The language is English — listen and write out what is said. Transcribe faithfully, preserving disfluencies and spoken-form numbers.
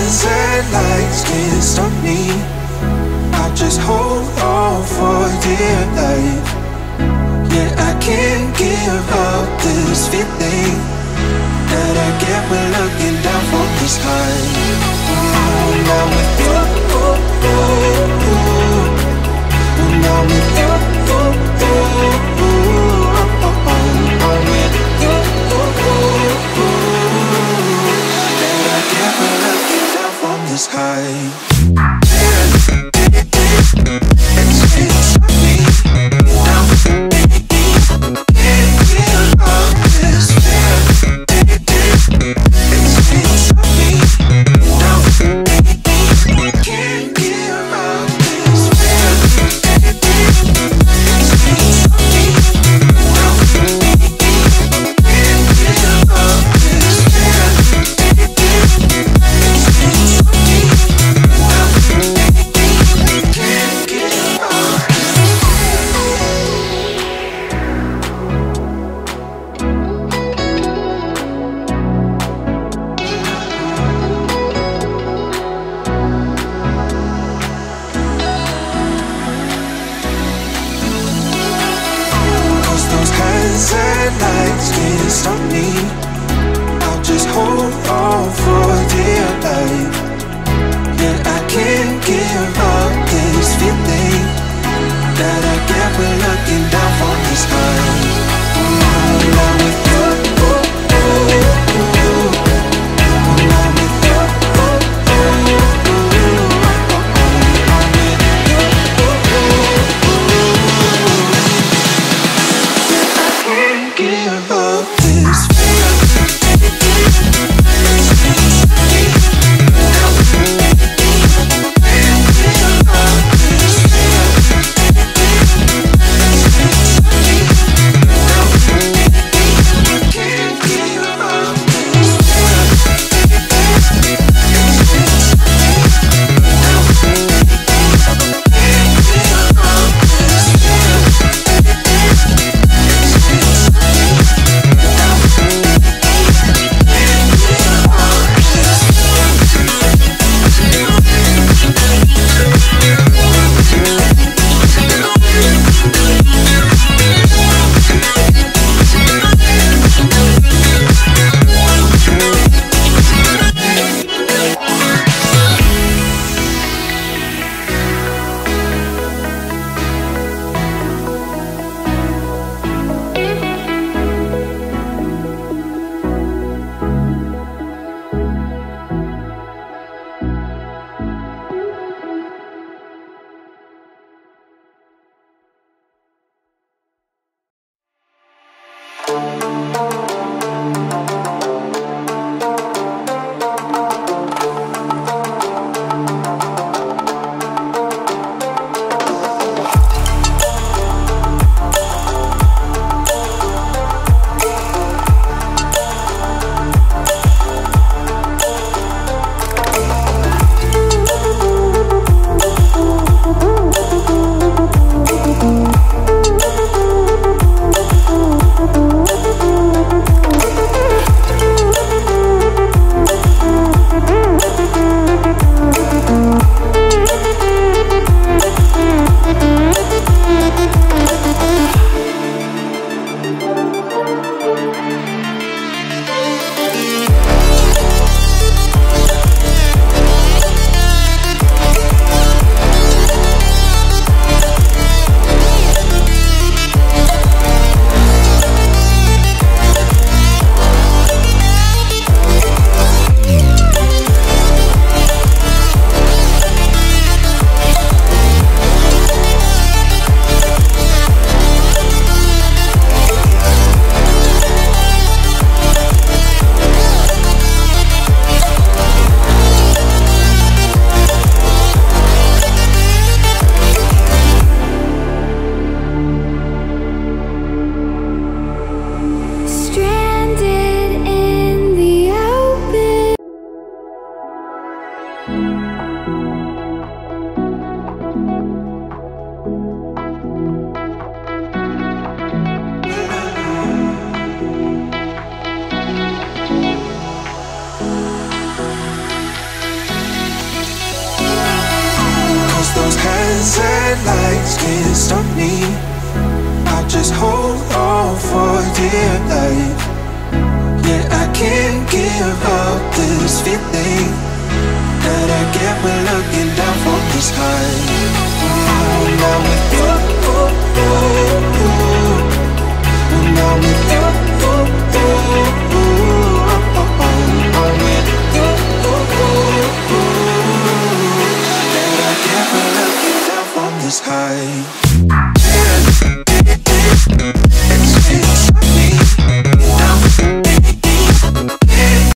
hands and lights can't stop me. I'll just hold on for dear life. Yeah, I can't give up this feeling that I get when looking down from the sky. When I'm with you, when I'm with you, I'm with you. That I get when looking down from the sky. Lights can't stop me. I'll just hold on for dear life. Yeah, I can't give up this feeling that I get when looking down from the sky. When I'm with you, when I'm with you, I'm with you. Give up this feeling. those hands and lights can't stop me. I'll just hold on for dear life. Yeah, I can't give up this feeling that I get when looking down from the sky. When I'm with you, when I'm with you, I'm with you. That I get when looking down from the sky.